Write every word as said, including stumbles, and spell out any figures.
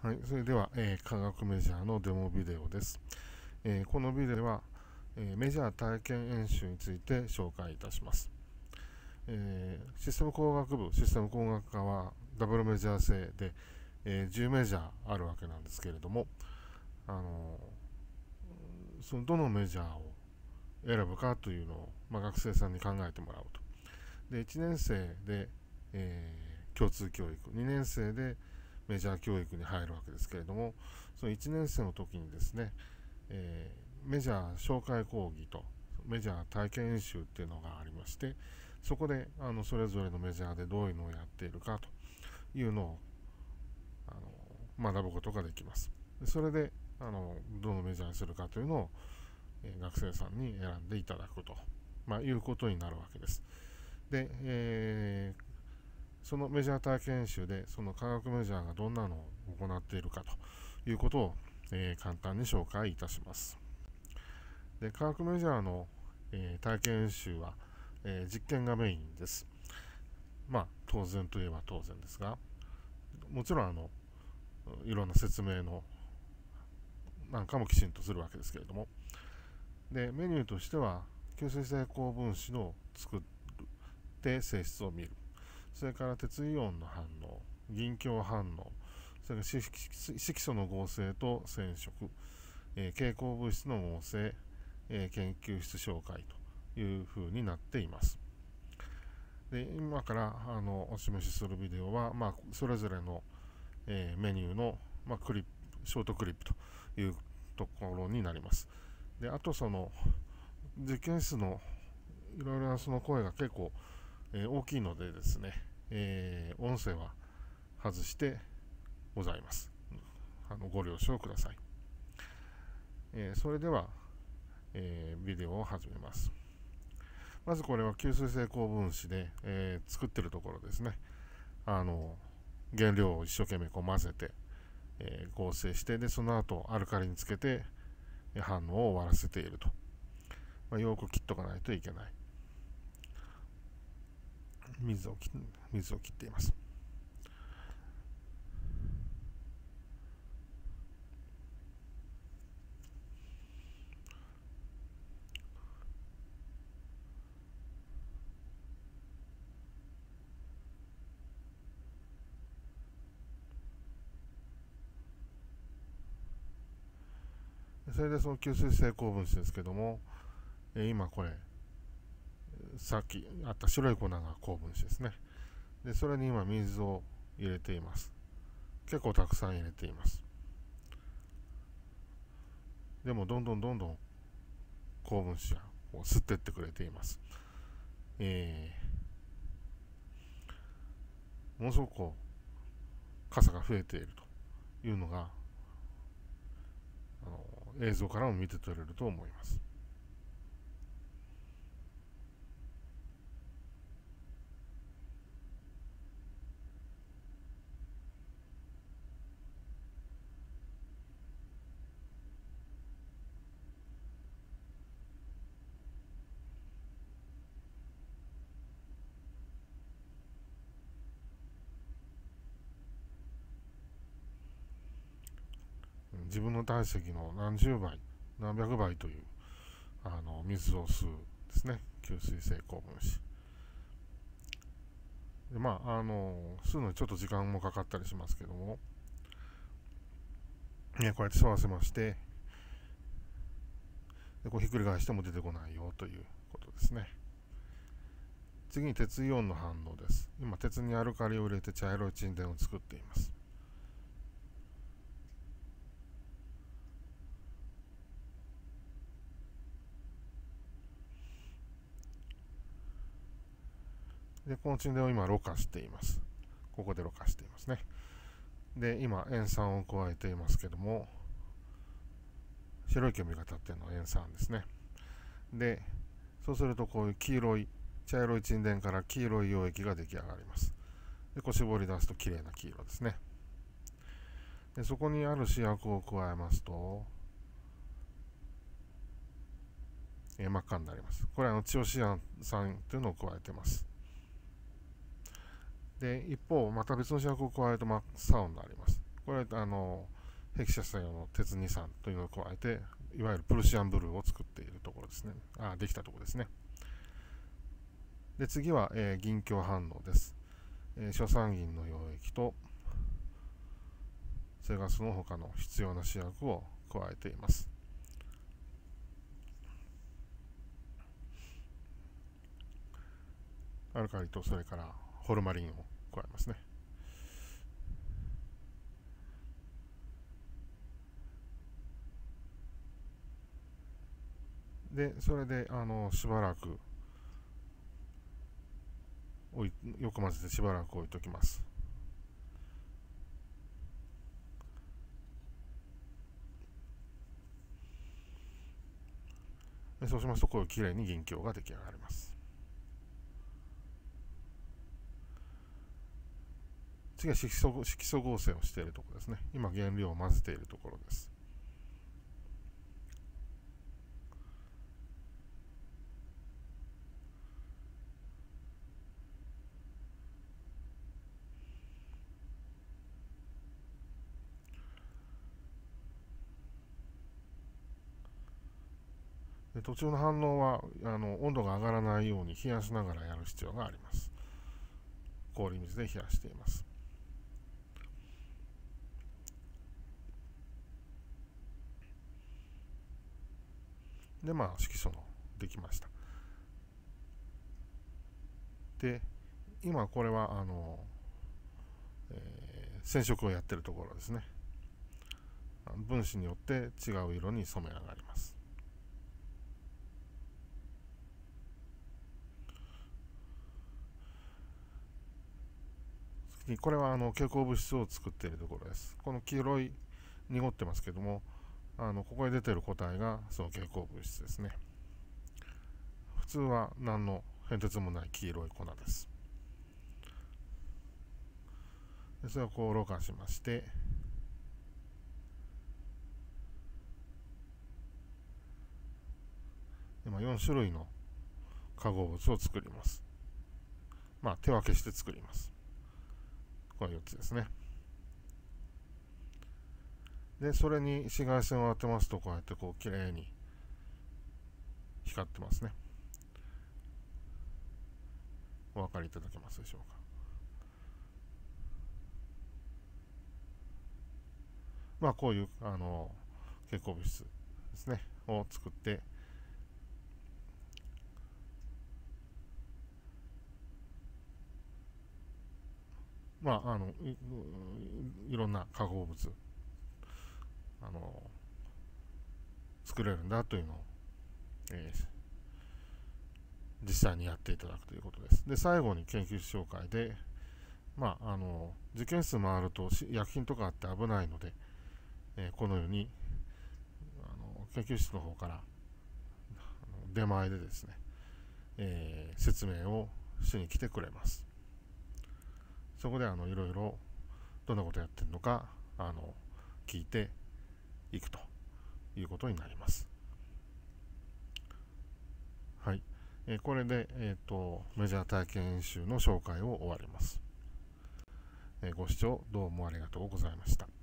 はい、それでは、えー、化学メジャーのデモビデオです。えーこのビデオでは、えーメジャー体験演習について紹介いたします。えーシステム工学部、システム工学科はダブルメジャー制で、えーじゅうメジャーあるわけなんですけれども、あのーそのどのメジャーを選ぶかというのを、まあ、学生さんに考えてもらうと。で、いちねん生で、えー共通教育、にねん生でメジャー教育に入るわけですけれども、そのいちねん生の時にですね、えーメジャー紹介講義とメジャー体験演習っていうのがありまして、そこであのそれぞれのメジャーでどういうのをやっているかというのをあの学ぶことができます。それであのどのメジャーにするかというのを、えー学生さんに選んでいただくと、まあ、いうことになるわけです。で、えーそのメジャー体験演習でその科学メジャーがどんなのを行っているかということを、えー簡単に紹介いたします。で、科学メジャーの、えー体験演習は、えー実験がメインです。まあ当然といえば当然ですが、もちろんあのいろんな説明のなんかもきちんとするわけですけれども、でメニューとしては吸水性高分子の作って性質を見る、それから鉄イオンの反応、銀鏡反応、それから色素の合成と染色、えー、蛍光物質の合成、えー研究室紹介というふうになっています。で、今からあのお示しするビデオは、まあ、それぞれの、えーメニューの、まあ、クリップ、ショートクリップというところになります。で、あとその実験室のいろいろなその声が結構、えー大きいのでですね、えー音声は外してございます。あのご了承ください。えーそれでは、えービデオを始めます。まずこれは吸水性高分子で、えー作ってるところですね。あの原料を一生懸命こう混ぜて、えー合成して、でその後アルカリにつけて反応を終わらせていると。まあ、よく切っとかないといけない。水を水を切っています。それでその吸水性高分子ですけども、えー今これさっきあった白い粉が高分子ですね。でそれに今水を入れています。結構たくさん入れています。でもどんどんどんどん高分子がこう吸ってってくれています。えー、ものすごくこう傘が増えているというのがあの映像からも見て取れると思います。自分の体積の何十倍、何百倍というあの水を吸うですね、吸水性高分子。でまあ、あの吸うのにちょっと時間もかかったりしますけども、ね、こうやって吸わせまして、でこうひっくり返しても出てこないよということですね。次に鉄イオンの反応です。今、鉄にアルカリを入れて茶色い沈殿を作っています。で、この沈殿を今、ろ過しています。ここでろ過していますね。で、今、塩酸を加えていますけども、白い煙が立っているのは塩酸ですね。で、そうするとこういう黄色い、茶色い沈殿から黄色い溶液が出来上がります。で、こう絞り出すと綺麗な黄色ですね。で、そこにある試薬を加えますと、えー真っ赤になります。これはあのチオシアン酸というのを加えています。で、一方、また別の試薬を加えると真っ青になります。 これはあのヘキサ作用の鉄に酸というのを加えて、いわゆるプルシアンブルーを作っているところですね。あ、できたところですね。で、次は、えー、銀鏡反応です。えー、硝酸銀の溶液と生ガスの他の必要な試薬を加えています。アルカリとそれからホルマリンを加えますね。で、それであのしばらくおいよく混ぜてしばらく置いときます。でそうしますと、こういうきれいに銀鏡が出来上がります。次は色素色素合成をしているところですね。今原料を混ぜているところです。で途中の反応はあの温度が上がらないように冷やしながらやる必要があります。氷水で冷やしています。で、まあ色素のできました。で、今これはあの、えー、染色をやっているところですね。分子によって違う色に染め上がります。これはあの蛍光物質を作っているところです。この黄色い濁ってますけども、あのここに出ている個体がその蛍光物質ですね。普通は何の変哲もない黄色い粉です。でそれをこうろ過しまして、今よん種類の化合物を作ります。まあ手分けして作ります。このよっつですね。で、それに紫外線を当てますと、こうやってこう綺麗に光ってますね。お分かりいただけますでしょうか。まあこういうあの蛍光物質ですねを作って、まああの い, いろんな化合物あの作れるんだというのを、えー、実際にやっていただくということです。で、最後に研究室紹介で、まああの実験室回ると薬品とかあって危ないので、えー、このようにあの研究室の方から出前でですね、えー、説明をしに来てくれます。そこであのいろいろどんなことやってるのかあの聞いていくということになります。はい、えー、これで、えーと、メジャー体験演習の紹介を終わります。えー、ご視聴どうもありがとうございました。